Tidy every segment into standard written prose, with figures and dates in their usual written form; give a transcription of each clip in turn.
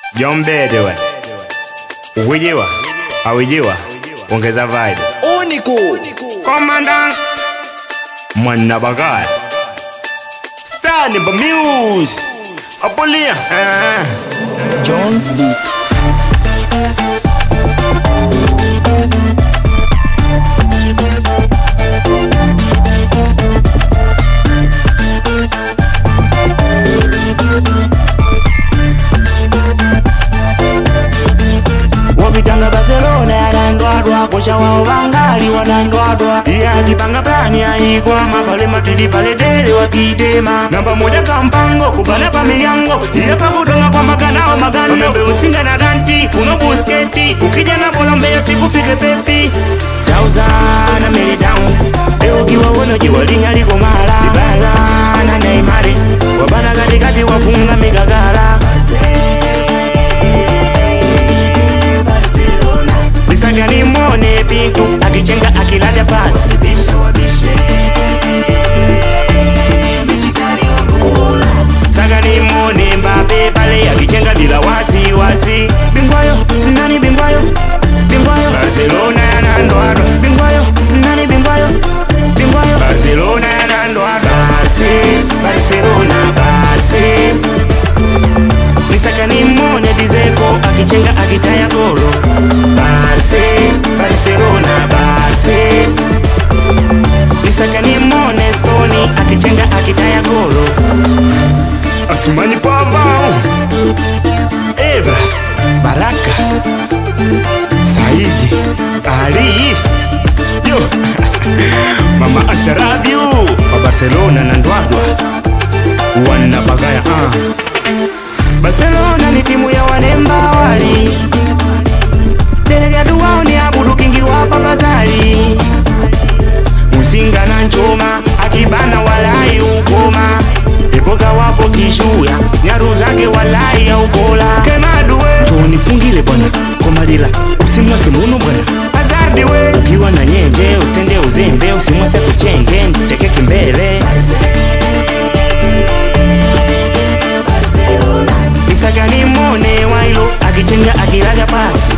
Jombede we. Uwijiwa, awijiwa, ongeza vibe. Unico Commandant Mwana Bagaya Standing by Muse Apolia John Beat. Wapitanga Barcelona yanandwadwa Kocha wao bangali wanandwadwa Iya kipanga plani ya igwa Mapale matidi pale dele wakidema Namba moja kampango kubana pa miyango Iya pabudonga kwa maganao magando Mambe usinga na danti kuno busketi Ukija na bola mbeya siku fike pepi Tauzana mele down Eo kiwa wono jiwa linya liko mara Ibala na Neymari Wabana katikati wafunga migagara Nisanga ni mwone pintu akichenga akilada pasi Saga ni mwone Mbappe pale akichenga bila wasi wasi Bingwayo, nani bingwayo? Bingwayo Barcelona ya nandwaro Bingwayo, nani bingwayo? Bingwayo Barcelona ya nandwaro Barcelona, Barce Nisaka ni mwone Dizeko akichenga akitaya golo Barcelona, Barce Nisaka ni mwone Stoni akichenga akitaya golo Asumani Pavao Eva Baraka Saidi Ali Yo Mama Asharabiu wa Barcelona na Ndwadwa Wana Bagaya Barcelona ni timu ya wanemba wali Delegado wao ni Abudu Kingi wa Pagazali Musinga na Nchoma akibana walai ukoma Epoka wapo kishuya nyaru zake walai ya ukola Kenaduwe Joni fungile bwana komalila usimwa simuno bwana Hazardi we ukiwa na nyenje ustende uzembe usimwa se kuchenge teke kimbele Isaga ni mwone wailo akichenga akilaga pasi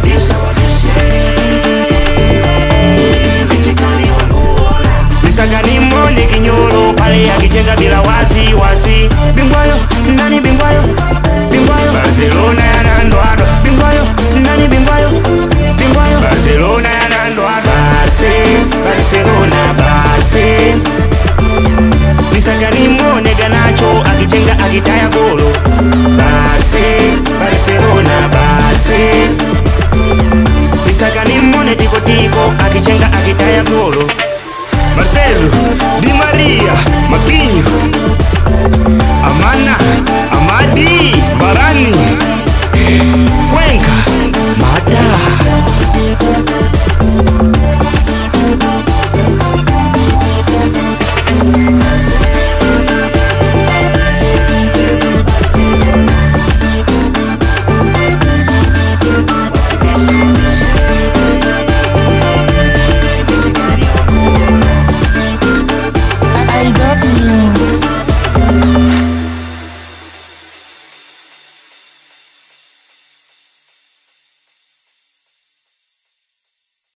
Isaga ni mwone Kinyoro pale akichenga bila wasi wasi Bingwayo, nani bingwayo?